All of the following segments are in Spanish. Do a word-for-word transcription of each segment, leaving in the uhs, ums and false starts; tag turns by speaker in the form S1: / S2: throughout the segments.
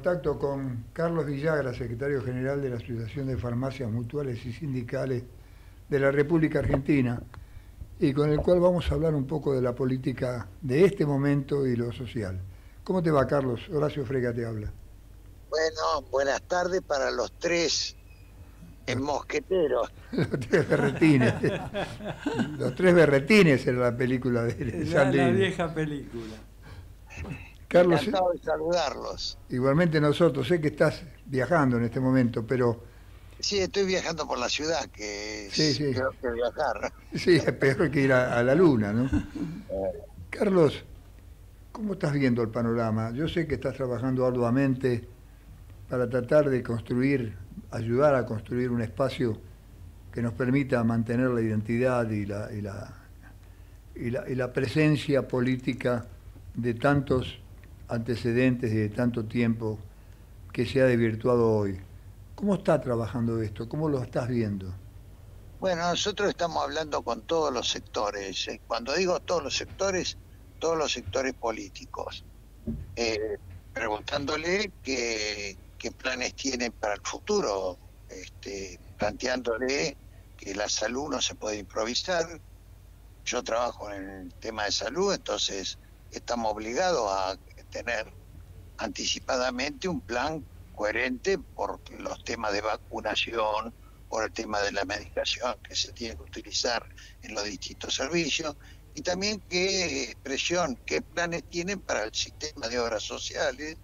S1: Contacto con Carlos Villagra, secretario general de la Asociación de Farmacias Mutuales y Sindicales de la República Argentina, y con el cual vamos a hablar un poco de la política de este momento y lo social. ¿Cómo te va, Carlos? Horacio Frega te habla.
S2: Bueno, buenas tardes para los tres eh,
S1: Los,
S2: mosqueteros.
S1: los tres berretines. Los tres berretines era la película de
S3: La, la
S1: Sandrini.
S3: vieja película.
S1: Carlos,
S2: Encantado de saludarlos.
S1: igualmente nosotros, sé que estás viajando en este momento, pero
S2: Sí, estoy viajando por la ciudad, que
S1: sí,
S2: es
S1: sí,
S2: peor que viajar.
S1: sí, es peor que ir a, a la luna, ¿no?
S2: Eh,
S1: Carlos, ¿cómo estás viendo el panorama? Yo sé que estás trabajando arduamente para tratar de construir, ayudar a construir un espacio que nos permita mantener la identidad y la, y la, y la, y la presencia política de tantos antecedentes y de tanto tiempo que se ha desvirtuado hoy. ¿Cómo está trabajando esto? ¿Cómo lo estás viendo?
S2: Bueno, nosotros estamos hablando con todos los sectores. eh, Cuando digo todos los sectores, todos los sectores políticos, eh, preguntándole qué, qué planes tienen para el futuro, este, planteándole que la salud no se puede improvisar. Yo trabajo en el tema de salud, entonces estamos obligados a tener anticipadamente un plan coherente por los temas de vacunación, por el tema de la medicación que se tiene que utilizar en los distintos servicios, y también qué expresión, qué planes tienen para el sistema de obras sociales,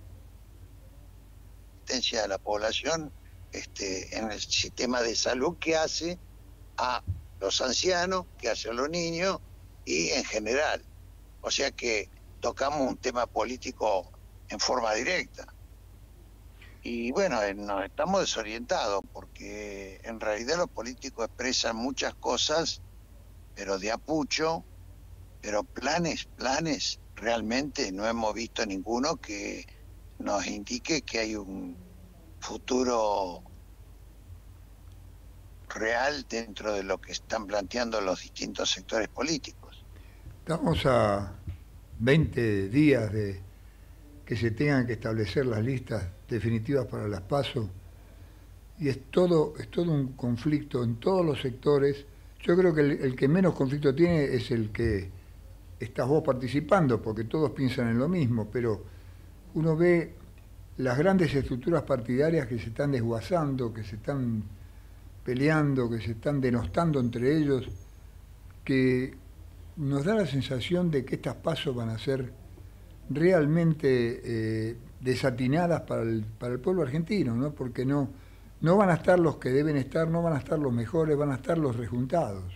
S2: asistencia a la población, este, en el sistema de salud que hace a los ancianos, que hace a los niños y en general. O sea que tocamos un tema político en forma directa. Y bueno, eh, nos estamos desorientados porque en realidad los políticos expresan muchas cosas, pero de apucho, pero planes, planes, realmente no hemos visto ninguno que nos indique que hay un futuro real dentro de lo que están planteando los distintos sectores políticos.
S1: Estamos a veinte días de que se tengan que establecer las listas definitivas para las PASO y es todo, es todo un conflicto en todos los sectores. Yo creo que el, el que menos conflicto tiene es el que estás vos participando, porque todos piensan en lo mismo, pero uno ve las grandes estructuras partidarias que se están desguazando, que se están peleando, que se están denostando entre ellos, que nos da la sensación de que estas pasos van a ser realmente eh, desatinadas para el, para el pueblo argentino, ¿no? Porque no, no van a estar los que deben estar, no van a estar los mejores, van a estar los rejuntados.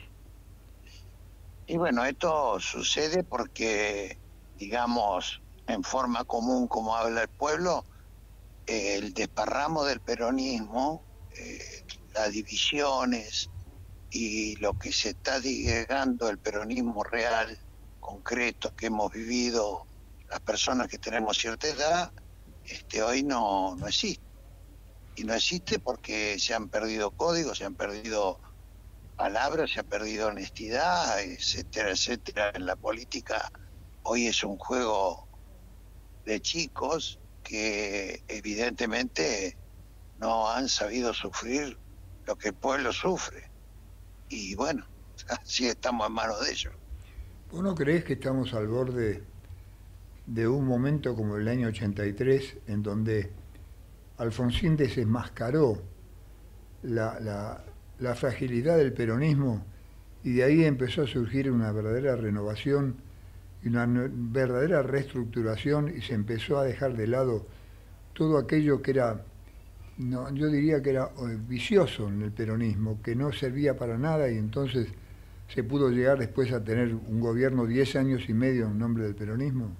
S2: Y bueno, esto sucede porque, digamos, en forma común, como habla el pueblo, eh, el desparramo del peronismo, eh, las divisiones y lo que se está digregando el peronismo real, concreto, que hemos vivido las personas que tenemos cierta edad, este, hoy no, no existe. Y no existe porque se han perdido códigos, se han perdido palabras, se ha perdido honestidad, etcétera, etcétera. En la política hoy es un juego de chicos que evidentemente no han sabido sufrir lo que el pueblo sufre. Y bueno, así estamos en manos de ellos.
S1: ¿Vos no creés que estamos al borde de un momento como el año ochenta y tres, en donde Alfonsín desenmascaró la, la, la fragilidad del peronismo y de ahí empezó a surgir una verdadera renovación y una verdadera reestructuración y se empezó a dejar de lado todo aquello que era, no, yo diría que era vicioso en el peronismo, que no servía para nada y entonces se pudo llegar después a tener un gobierno diez años y medio en nombre del peronismo?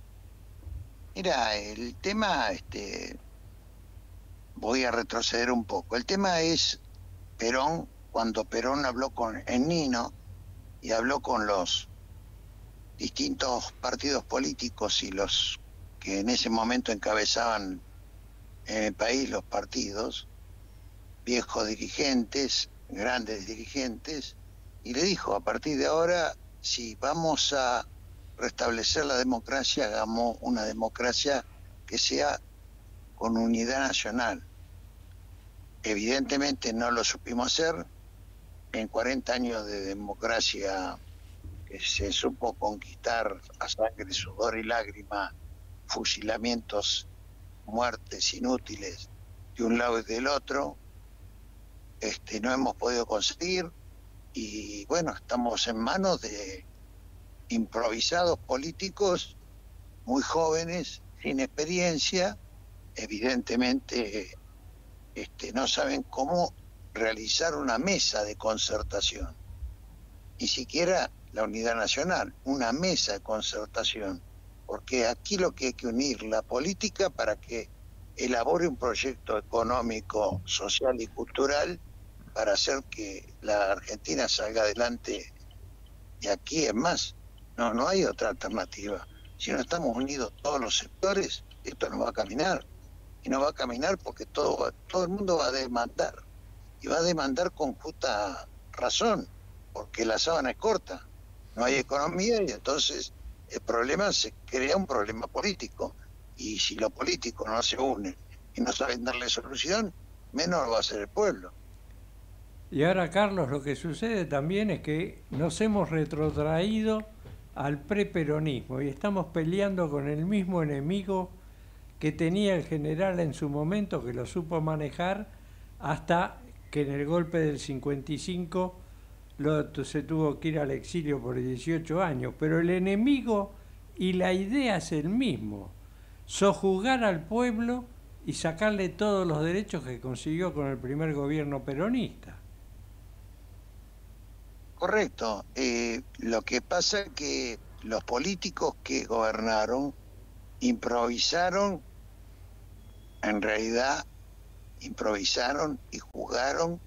S2: Mira, el tema, este, voy a retroceder un poco. El tema es Perón, cuando Perón habló con el Nino y habló con los distintos partidos políticos y los que en ese momento encabezaban en el país los partidos, viejos dirigentes, grandes dirigentes, y le dijo, a partir de ahora, si vamos a restablecer la democracia, hagamos una democracia que sea con unidad nacional. Evidentemente no lo supimos hacer. En cuarenta años de democracia que se supo conquistar a sangre, sudor y lágrima, fusilamientos, muertes inútiles de un lado y del otro, este, no hemos podido conseguir, y bueno, estamos en manos de improvisados políticos muy jóvenes, sin experiencia, evidentemente este, no saben cómo realizar una mesa de concertación, ni siquiera la unidad nacional, una mesa de concertación, porque aquí lo que hay que unir la política para que elabore un proyecto económico, social y cultural para hacer que la Argentina salga adelante. Y aquí es más, no, no hay otra alternativa. Si no estamos unidos todos los sectores, esto no va a caminar. Y no va a caminar porque todo, va, todo el mundo va a demandar. Y va a demandar con justa razón, porque la sábana es corta. No hay economía y entonces el problema se crea un problema político. Y si los políticos no se unen y no saben darle solución, menos lo va a hacer el pueblo.
S3: Y ahora, Carlos, lo que sucede también es que nos hemos retrotraído al preperonismo y estamos peleando con el mismo enemigo que tenía el general en su momento, que lo supo manejar, hasta que en el golpe del cincuenta y cinco lo, se tuvo que ir al exilio por dieciocho años. Pero el enemigo y la idea es el mismo: sojuzgar al pueblo y sacarle todos los derechos que consiguió con el primer gobierno peronista.
S2: Correcto. Eh, lo que pasa es que los políticos que gobernaron improvisaron, en realidad improvisaron y jugaron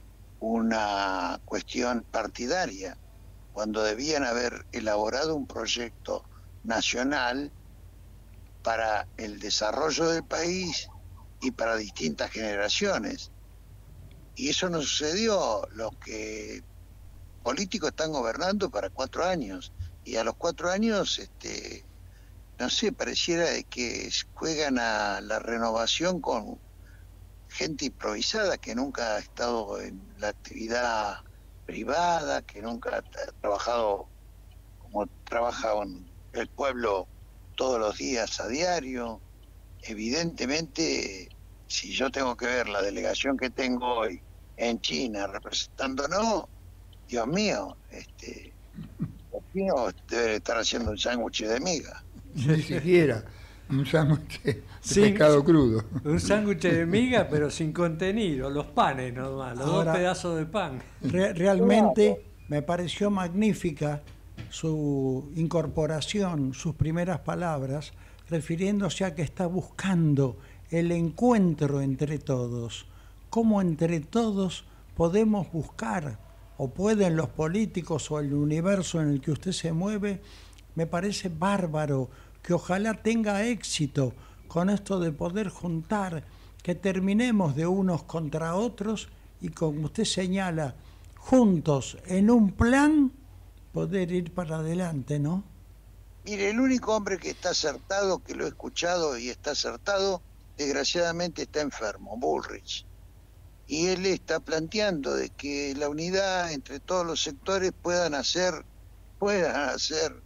S2: una cuestión partidaria, cuando debían haber elaborado un proyecto nacional para el desarrollo del país y para distintas generaciones. Y eso no sucedió. Los que políticos están gobernando para cuatro años, y a los cuatro años, este, no sé, pareciera de que juegan a la renovación con gente improvisada que nunca ha estado en la actividad privada, que nunca ha trabajado como trabaja el pueblo todos los días a diario. Evidentemente, si yo tengo que ver la delegación que tengo hoy en China representándonos, Dios mío, este, los chinos deben estar haciendo un sándwich de miga.
S1: Ni siquiera un sándwich de sin, pescado crudo.
S3: Un sándwich de miga, pero sin contenido, los panes nomás, los Ahora, dos pedazos de pan.
S4: Re realmente me pareció magnífica su incorporación, sus primeras palabras, refiriéndose a que está buscando el encuentro entre todos. ¿Cómo entre todos podemos buscar, o pueden los políticos o el universo en el que usted se mueve? Me parece bárbaro, que ojalá tenga éxito con esto de poder juntar, que terminemos de unos contra otros y, como usted señala, juntos en un plan poder ir para adelante, ¿no?
S2: Mire, el único hombre que está acertado, que lo he escuchado y está acertado, desgraciadamente está enfermo, Bullrich. Y él está planteando de que la unidad entre todos los sectores puedan hacer, puedan hacer,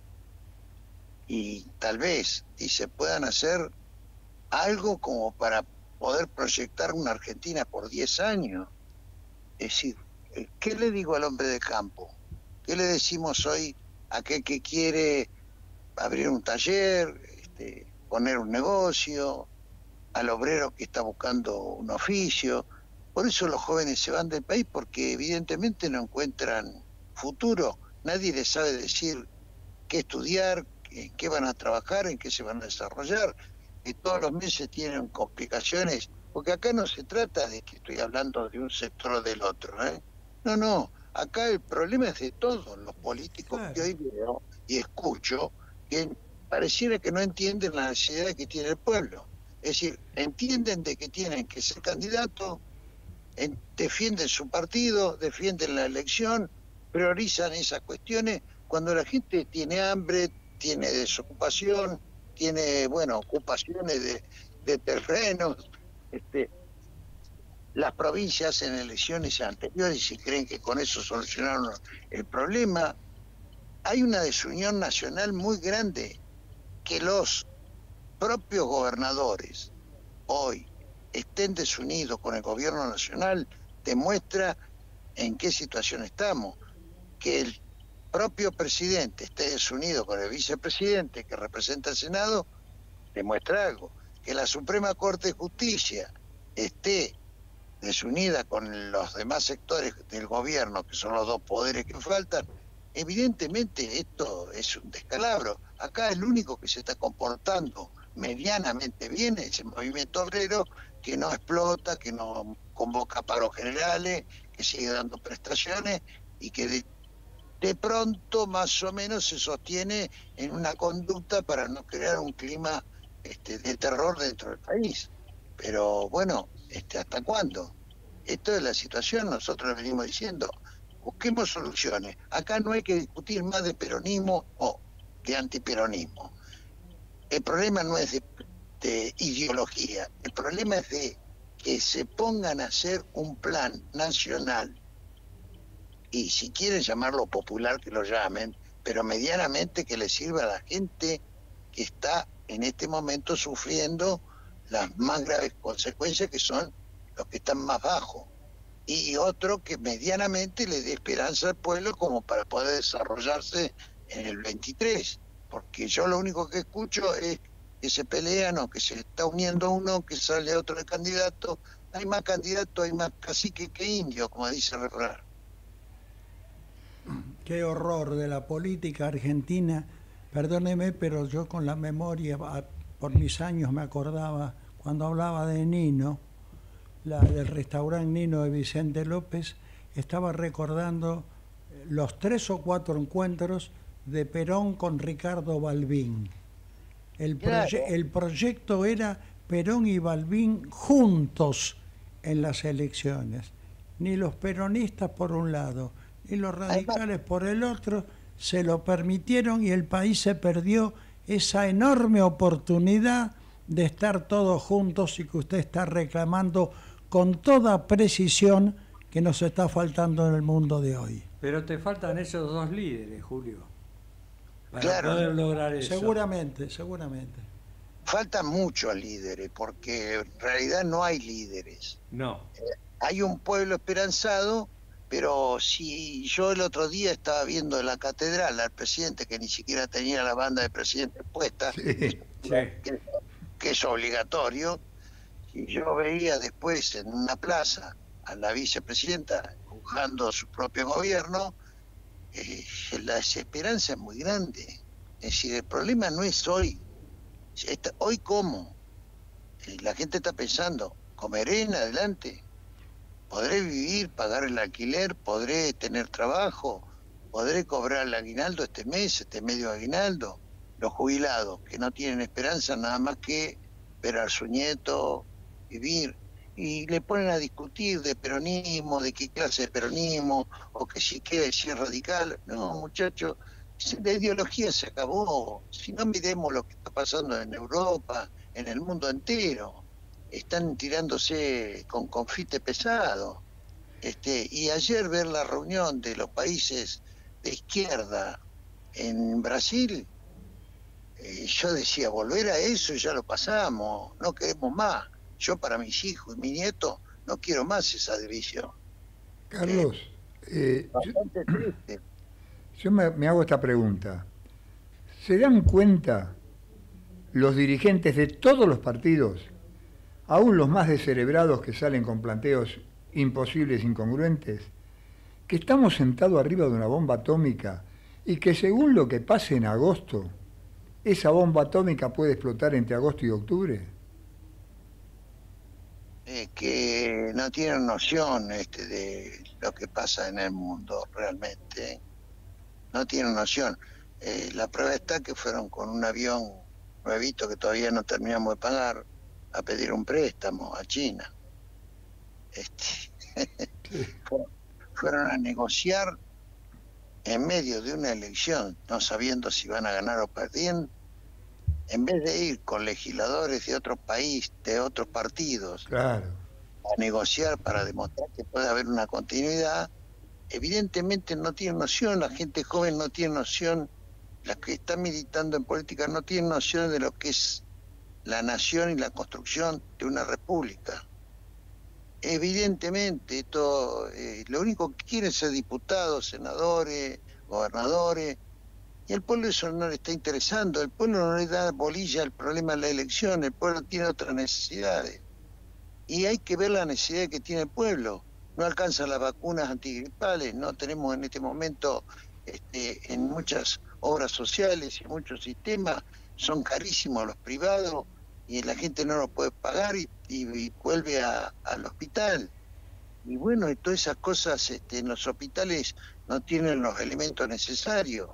S2: y tal vez, dice, puedan hacer algo como para poder proyectar una Argentina por diez años. Es decir, ¿qué le digo al hombre de campo? ¿Qué le decimos hoy a aquel que quiere abrir un taller, este, poner un negocio, al obrero que está buscando un oficio? Por eso los jóvenes se van del país, porque evidentemente no encuentran futuro. Nadie les sabe decir qué estudiar, en qué van a trabajar, en qué se van a desarrollar. Y todos los meses tienen complicaciones, porque acá no se trata de que estoy hablando de un sector o del otro, ¿eh? No, no, acá el problema es de todos los políticos claro. que hoy veo y escucho, que pareciera que no entienden la necesidad que tiene el pueblo. Es decir, entienden de que tienen que ser candidatos, en, defienden su partido, defienden la elección, priorizan esas cuestiones cuando la gente tiene hambre, tiene desocupación, tiene, bueno, ocupaciones de, de terrenos. Este, las provincias en elecciones anteriores y creen que con eso solucionaron el problema. Hay una desunión nacional muy grande, que los propios gobernadores hoy estén desunidos con el gobierno nacional, demuestra en qué situación estamos. Que el propio presidente esté desunido con el vicepresidente que representa al Senado, demuestra algo. Que la Suprema Corte de Justicia esté desunida con los demás sectores del gobierno, que son los dos poderes que faltan, evidentemente esto es un descalabro. Acá el único que se está comportando medianamente bien es el movimiento obrero, que no explota, que no convoca paros generales, que sigue dando prestaciones y que de, de pronto más o menos se sostiene en una conducta para no crear un clima este, de terror dentro del país. Pero bueno, este, ¿hasta cuándo? Esto es la situación, nosotros venimos diciendo, busquemos soluciones. Acá no hay que discutir más de peronismo o de antiperonismo. El problema no es de, de ideología, el problema es de que se pongan a hacer un plan nacional, y si quieren llamarlo popular que lo llamen, pero medianamente que le sirva a la gente que está en este momento sufriendo las más graves consecuencias, que son los que están más bajos, y otro que medianamente le dé esperanza al pueblo como para poder desarrollarse en el veintitrés, porque yo lo único que escucho es que se pelean o que se está uniendo uno, que sale otro de candidato. Hay más candidatos, hay más cacique que indio, como dice el refrán.
S4: Qué horror de la política argentina. Perdóneme, pero yo con la memoria, por mis años me acordaba, cuando hablaba de Nino, la del restaurante Nino de Vicente López, estaba recordando los tres o cuatro encuentros de Perón con Ricardo Balbín. El, proye claro. el proyecto era Perón y Balbín juntos en las elecciones. Ni los peronistas por un lado, ni los radicales por el otro se lo permitieron, y el país se perdió esa enorme oportunidad de estar todos juntos, y que usted está reclamando con toda precisión que nos está faltando en el mundo de hoy.
S3: Pero te faltan esos dos líderes, Julio, para
S2: claro,
S3: poder lograr eso.
S4: Seguramente, seguramente.
S2: Faltan muchos líderes, porque en realidad no hay líderes.
S3: No.
S2: Eh, hay un pueblo esperanzado, pero si yo el otro día estaba viendo en la catedral al presidente, que ni siquiera tenía la banda de presidente puesta,
S1: sí.
S2: Que, que, que es obligatorio, y yo veía después en una plaza a la vicepresidenta empujando su propio gobierno, eh, la desesperanza es muy grande. Es decir, el problema no es hoy. Está, hoy cómo. Eh, la gente está pensando, ¿comeré en adelante? ¿Podré vivir, pagar el alquiler? ¿Podré tener trabajo? ¿Podré cobrar el aguinaldo este mes, este medio aguinaldo? Los jubilados, que no tienen esperanza nada más que ver a su nieto vivir, y le ponen a discutir de peronismo, de qué clase de peronismo, o que si quiere ser radical. No, muchachos, la ideología se acabó. Si no miremos lo que está pasando en Europa, en el mundo entero, están tirándose con confite pesado. Este, y ayer ver la reunión de los países de izquierda en Brasil, eh, yo decía, volver a eso ya lo pasamos, no queremos más. Yo para mis hijos y mi nieto no quiero más esa división.
S1: Carlos, eh,
S2: bastante
S1: yo,
S2: triste.
S1: yo me, me hago esta pregunta. ¿Se dan cuenta los dirigentes de todos los partidos, aún los más descerebrados que salen con planteos imposibles, incongruentes, que estamos sentados arriba de una bomba atómica y que según lo que pase en agosto, esa bomba atómica puede explotar entre agosto y octubre?
S2: Eh, que no tienen noción este, de lo que pasa en el mundo realmente. No tienen noción. Eh, la prueba está que fueron con un avión nuevito que todavía no terminamos de pagar a pedir un préstamo a China. Este, fueron a negociar en medio de una elección, no sabiendo si van a ganar o perder. en vez de ir con legisladores de otro país, de otros partidos,
S1: Claro.
S2: a negociar para demostrar que puede haber una continuidad, evidentemente no tienen noción, la gente joven no tiene noción, las que están militando en política no tienen noción de lo que es la nación y la construcción de una república. Evidentemente, esto, eh, lo único que quieren es ser diputados, senadores, gobernadores, y al pueblo eso no le está interesando, el pueblo no le da bolilla al problema de la elección, el pueblo tiene otras necesidades. Y hay que ver la necesidad que tiene el pueblo. No alcanzan las vacunas antigripales, no tenemos en este momento, este, en muchas obras sociales y muchos sistemas, son carísimos los privados y la gente no lo puede pagar y, y, y vuelve a, al hospital. Y bueno, y todas esas cosas este, en los hospitales no tienen los elementos necesarios.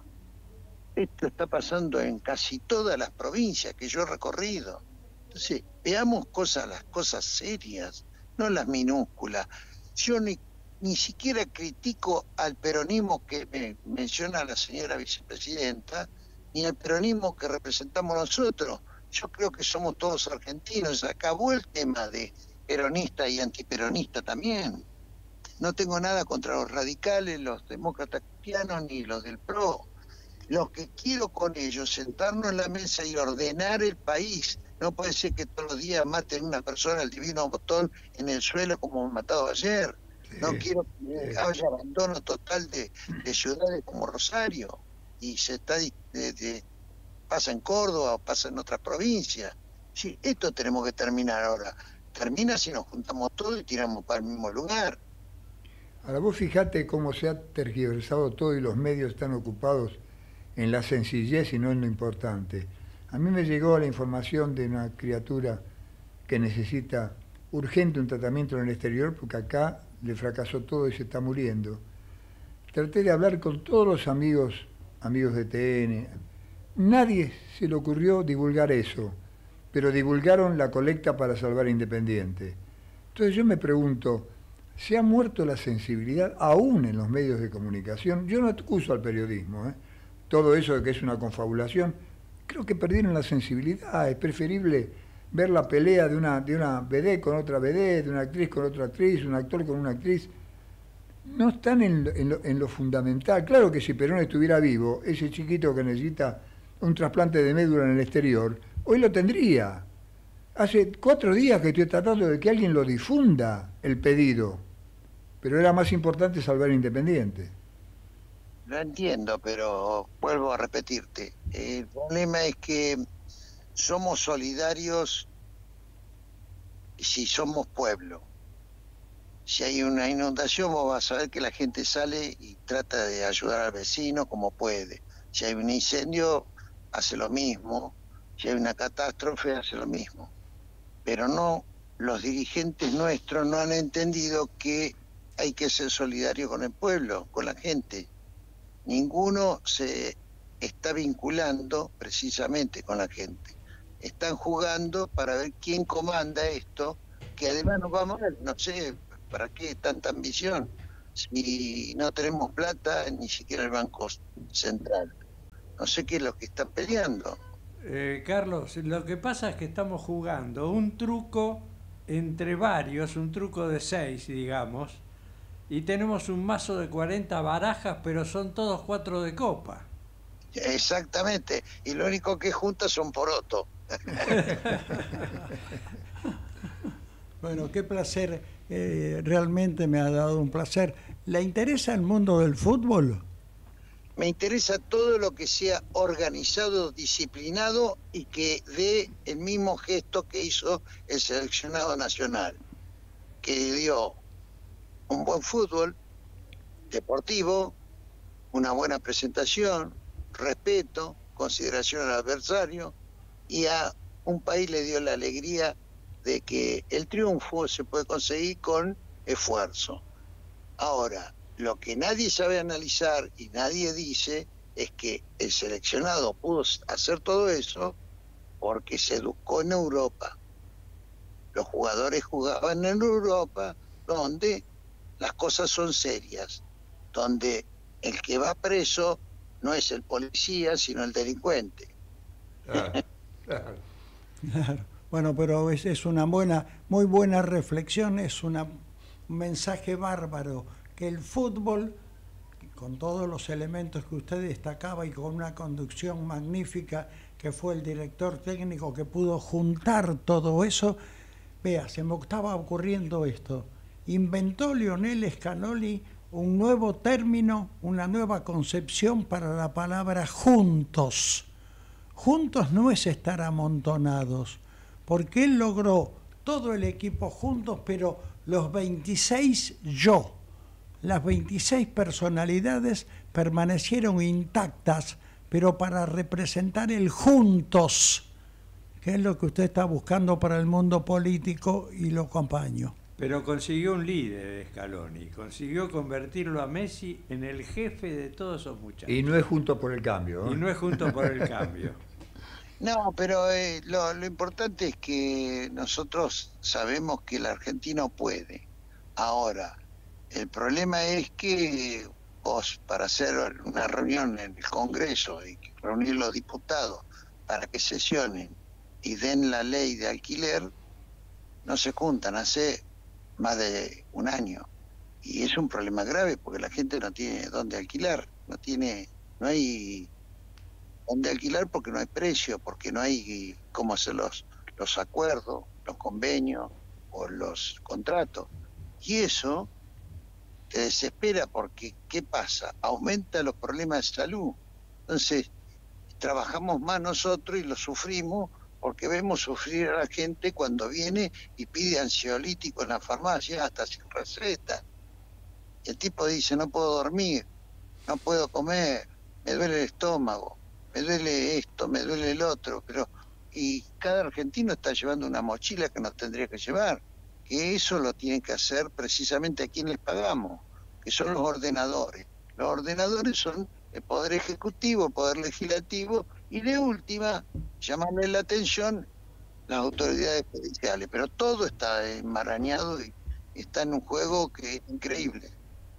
S2: Esto está pasando en casi todas las provincias que yo he recorrido. Entonces, veamos cosas, las cosas serias, no las minúsculas. Yo ni, ni siquiera critico al peronismo que me menciona la señora vicepresidenta, ni al peronismo que representamos nosotros. Yo creo que somos todos argentinos. Acabó el tema de peronista y antiperonista también. No tengo nada contra los radicales, los demócratas cristianos, ni los del P R O. Lo que quiero con ellos, sentarnos en la mesa y ordenar el país. No puede ser que todos los días maten a una persona, el divino botón, en el suelo como han matado ayer. Sí, no quiero que sí. haya abandono total de, de ciudades como Rosario. Y se está de, de, pasa en Córdoba, pasa en otras provincias. Sí, esto tenemos que terminar ahora. Termina si nos juntamos todos y tiramos para el mismo lugar.
S1: Ahora vos fijate cómo se ha tergiversado todo y los medios están ocupados en la sencillez y no en lo importante. A mí me llegó la información de una criatura que necesita urgente un tratamiento en el exterior porque acá le fracasó todo y se está muriendo. Traté de hablar con todos los amigos, amigos de T N. Nadie se le ocurrió divulgar eso, pero divulgaron la colecta para salvar a Independiente. Entonces yo me pregunto, ¿se ha muerto la sensibilidad aún en los medios de comunicación? Yo no acuso al periodismo, ¿eh? Todo eso de que es una confabulación, creo que perdieron la sensibilidad. Es preferible ver la pelea de una, de una vedette con otra vedette, de una actriz con otra actriz, un actor con una actriz. No están en, en, lo, en lo fundamental. Claro que si Perón estuviera vivo, ese chiquito que necesita un trasplante de médula en el exterior, hoy lo tendría. Hace cuatro días que estoy tratando de que alguien lo difunda, el pedido. Pero era más importante salvar a Independiente.
S2: Lo entiendo, pero vuelvo a repetirte. El problema es que somos solidarios si somos pueblo. Si hay una inundación, vos vas a ver que la gente sale y trata de ayudar al vecino como puede. Si hay un incendio, hace lo mismo. Si hay una catástrofe, hace lo mismo. Pero no, los dirigentes nuestros no han entendido que hay que ser solidario con el pueblo, con la gente. Ninguno se está vinculando precisamente con la gente. Están jugando para ver quién comanda esto, que además nos va mal. No sé, ¿para qué tanta ambición? Si no tenemos plata, ni siquiera el Banco Central. No sé qué es lo que están peleando.
S3: Eh, Carlos, lo que pasa es que estamos jugando un truco entre varios, un truco de seis, digamos, y tenemos un mazo de cuarenta barajas, pero son todos cuatro de copa.
S2: Exactamente, y lo único que juntas son porotos.
S4: Bueno, qué placer, eh, realmente me ha dado un placer. ¿Le interesa el mundo del fútbol?
S2: Me interesa todo lo que sea organizado, disciplinado y que dé el mismo gesto que hizo el seleccionado nacional, que dio un buen fútbol deportivo, una buena presentación, respeto, consideración al adversario, y a un país le dio la alegría de que el triunfo se puede conseguir con esfuerzo. Ahora, lo que nadie sabe analizar y nadie dice es que el seleccionado pudo hacer todo eso porque se educó en Europa. Los jugadores jugaban en Europa, donde las cosas son serias, donde el que va preso no es el policía, sino el delincuente.
S1: Ah, Claro.
S4: Claro. Bueno, pero es, es una buena, muy buena reflexión, es una, un mensaje bárbaro, que el fútbol, con todos los elementos que usted destacaba y con una conducción magnífica, que fue el director técnico que pudo juntar todo eso. Vea, se me estaba ocurriendo esto. Inventó Lionel Scaloni un nuevo término, una nueva concepción para la palabra juntos. Juntos no es estar amontonados, porque él logró todo el equipo juntos, pero los veintiséis yo, las veintiséis personalidades permanecieron intactas, pero para representar el juntos, que es lo que usted está buscando para el mundo político, y lo acompaño.
S3: Pero consiguió un líder, Scaloni, consiguió convertirlo a Messi en el jefe de todos esos muchachos.
S1: Y no es Juntos por el Cambio. ¿eh?
S3: Y no es Juntos por el Cambio.
S2: No, pero eh, lo, lo importante es que nosotros sabemos que el argentino puede. Ahora, el problema es que vos, para hacer una reunión en el Congreso y reunir los diputados para que sesionen y den la ley de alquiler, no se juntan hace más de un año. Y es un problema grave porque la gente no tiene dónde alquilar, no tiene, no hay dónde alquilar porque no hay precio, porque no hay cómo hacer los, los acuerdos, los convenios o los contratos. Y eso te desespera porque, ¿qué pasa? Aumenta los problemas de salud. Entonces, trabajamos más nosotros y lo sufrimos porque vemos sufrir a la gente cuando viene y pide ansiolítico en la farmacia hasta sin receta. Y el tipo dice, no puedo dormir, no puedo comer, me duele el estómago, me duele esto, me duele el otro, pero y cada argentino está llevando una mochila que no tendría que llevar, que eso lo tienen que hacer precisamente a quien les pagamos, que son los ordenadores. Los ordenadores son el Poder Ejecutivo, el Poder Legislativo, y de última, llamarle la atención las autoridades judiciales, pero todo está enmarañado y está en un juego que es increíble.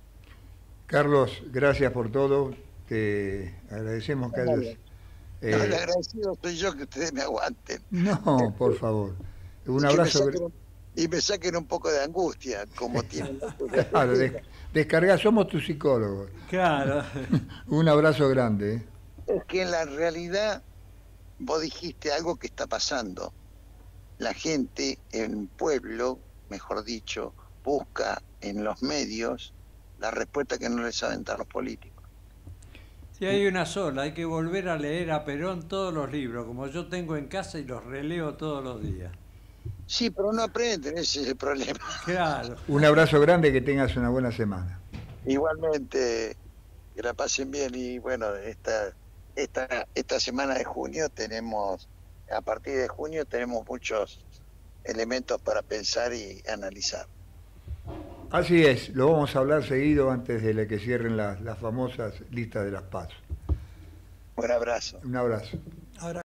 S1: Carlos, gracias por todo, te agradecemos que hayas...
S2: Eh, no, el agradecido soy yo que ustedes me aguanten.
S1: No, por favor. Un
S2: y
S1: abrazo.
S2: Me saquen, y me saquen un poco de angustia, como tienen.
S1: Claro, des, descarga, somos tus psicólogos.
S3: Claro.
S1: Un abrazo grande. ¿eh?
S2: Es que en la realidad vos dijiste algo que está pasando. La gente en el pueblo, mejor dicho, busca en los medios la respuesta que no les saben dar los políticos.
S3: Si hay una sola, hay que volver a leer a Perón todos los libros, como yo tengo en casa y los releo todos los días.
S2: Sí, pero no aprenden, ese es el problema.
S3: Claro.
S1: Un abrazo grande, que tengas una buena semana.
S2: Igualmente, que la pasen bien y bueno, esta, esta, esta semana de junio tenemos, a partir de junio tenemos muchos elementos para pensar y analizar.
S1: Así es, lo vamos a hablar seguido antes de que cierren las, las famosas listas de las PASO.
S2: Un abrazo.
S1: Un abrazo.
S4: Ahora